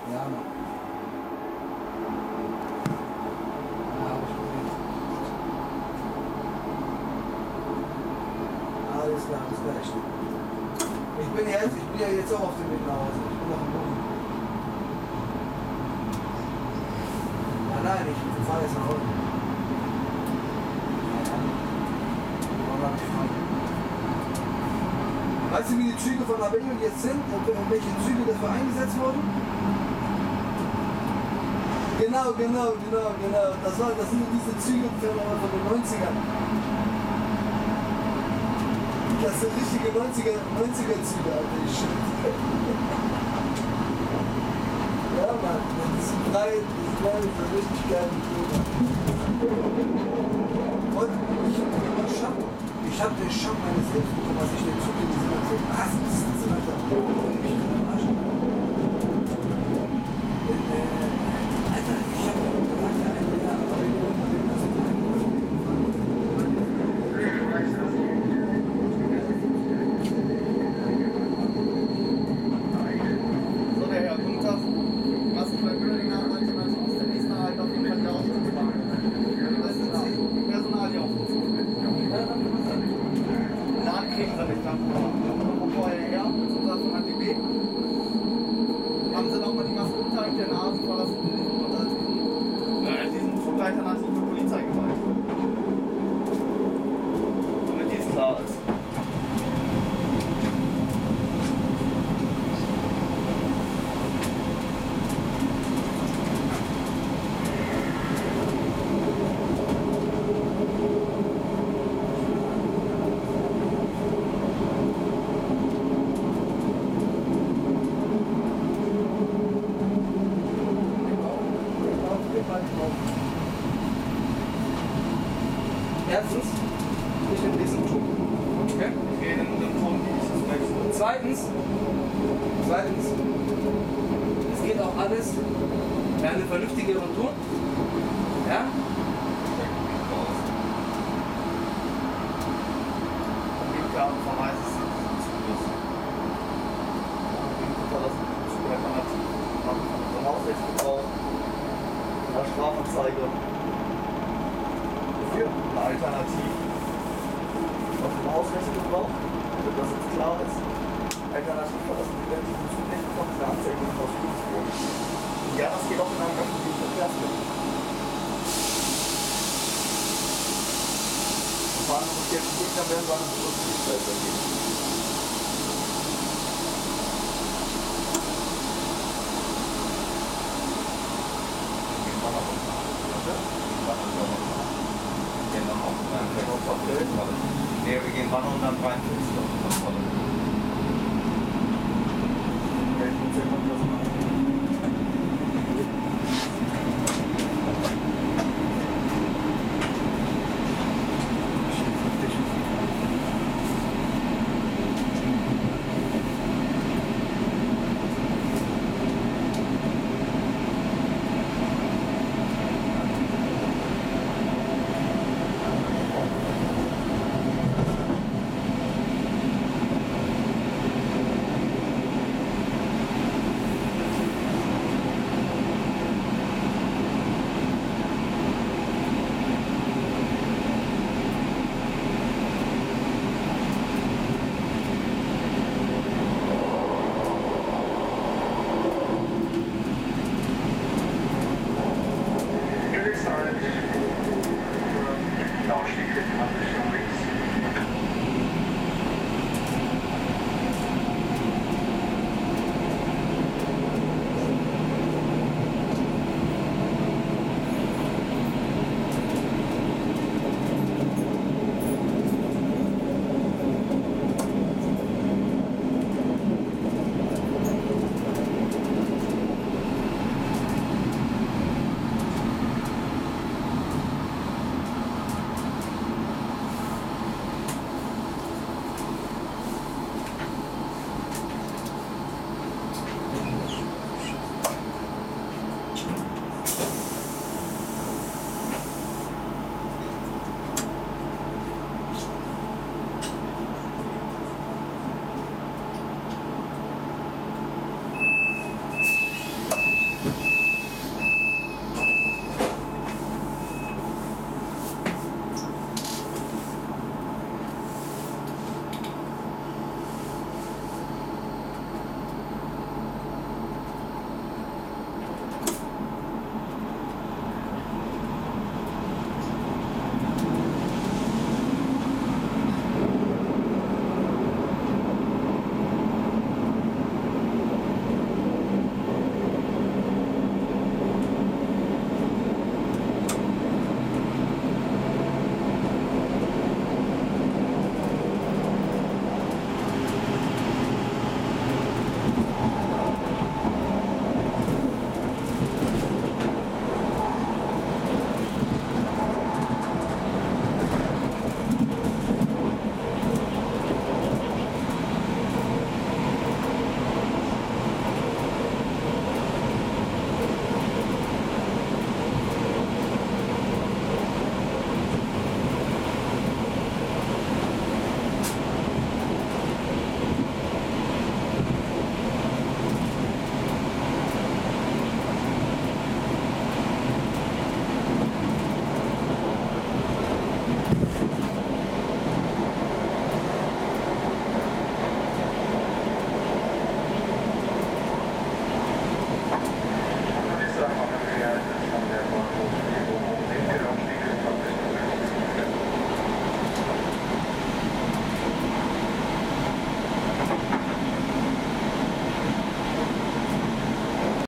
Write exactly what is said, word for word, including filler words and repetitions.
Ja, Mann. Ja, hab ich gesehen. Alles klar, bis gleich. Ich bin jetzt, ich bin ja jetzt auch auf dem Weg nach Hause. Ich bin noch im Boden. Ja, nein, ich fahre jetzt nach Hause. Weißt du, wie die Züge von Abellio jetzt sind? Welche Züge dafür eingesetzt wurden? Genau, genau, genau, genau. Das, war, das sind diese Züge von den neunzigern. Das sind richtige neunziger, neunziger Züge, Alter. Ich shit. Ja, Mann. Das ist frei, das ist geil, das ist richtig geil. Und ich, ich hab, ich hab den Schock meines Lebens bekommen, als ich den Zug in diese Nacht so, was ist das, Alter? Ich bin am Arsch. Alter, ich hab mir gesagt, ja, entweder, aber ich bin am So, der Herr, guten Tag. Was ist bei Böhringer Alternativ ist der nächste halt auf jeden Fall der Ausschlusswagen. Das sind Sie Personal, die aufrufen. Namen kriegen Sie nicht dann. Wo vorher her, mit unserer von A T B. Haben Sie nochmal die Maske geteilt, der Nase verlassen und äh, diesen Zug alternative Polizeigewalt. Damit dies klar ist. Erstens, nicht in diesem Ton. Okay? Ich rede in dem Ton, wie ich es möchte. Zweitens, zweitens, es geht auch alles für eine vernünftige Ton. Ja? Wie klar Verweis ist Zugrüß. Verlassen Zug alternativ. Vom Hausrechtsgebrauch, einer Strafanzeige. Für eine Alternativ. Auf dem Hausrechtsgebrauch, damit das jetzt klar ist. Alternativ verlassen Sie werden diesen Zug nicht von der Anzeige aus Friedensburg. Ja, das geht auch in einem öffentlichen Verkehrsmittel. Fahren und jetzt Gegner werden seine Berufstätigkeit übergeben. Nee, wir gehen wann und dann dreiundvierzig.